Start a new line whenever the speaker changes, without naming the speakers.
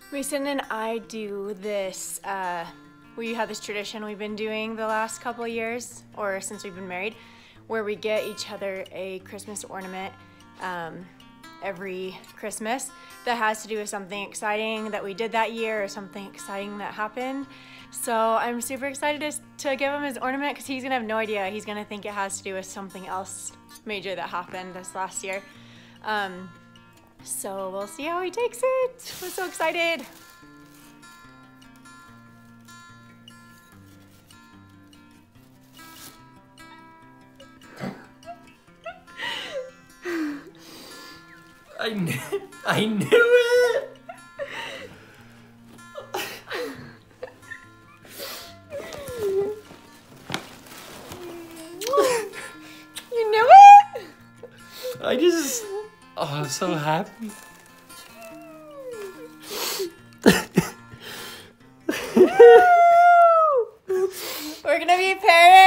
Mason and I do this, we have this tradition we've been doing the last couple of years, or since we've been married, where we get each other a Christmas ornament every Christmas that has to do with something exciting that we did that year or something exciting that happened. So I'm super excited to give him his ornament because he's gonna have no idea. He's gonna think it has to do with something else major that happened this last year. So we'll see how he takes it. We're so excited.
I knew it!
You knew it?
I'm so happy.
We're gonna be parents!